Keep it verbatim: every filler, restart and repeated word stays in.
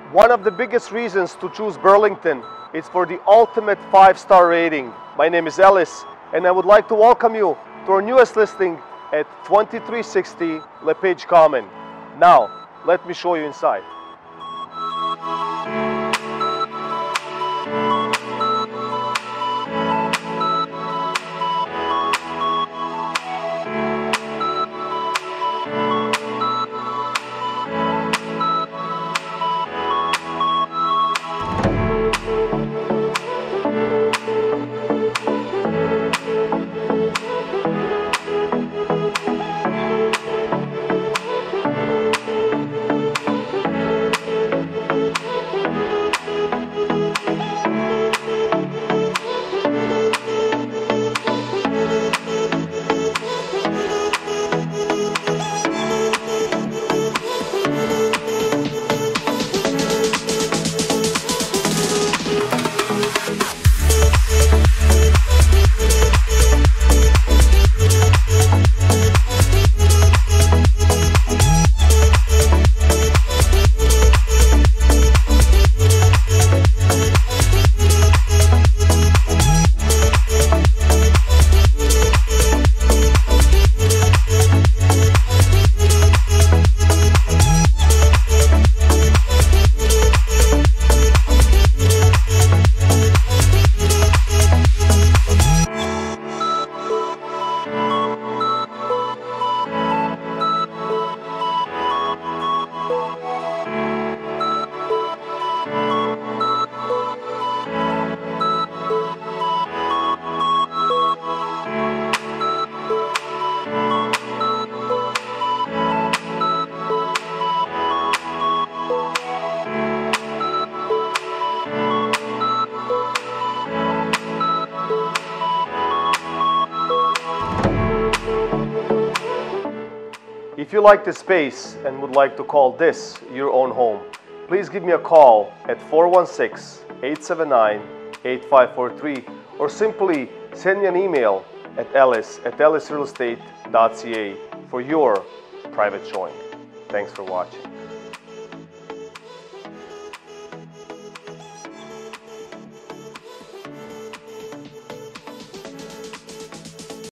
One of the biggest reasons to choose Burlington is for the ultimate five-star rating. My name is Ellis, and I would like to welcome you to our newest listing at twenty-three sixty LePage Common. Now, let me show you inside. If you like this space and would like to call this your own home, please give me a call at four one six, eight seven nine, eight five four three or simply send me an email at ellis at ellis real estate dot c a for your private showing. Thanks for watching.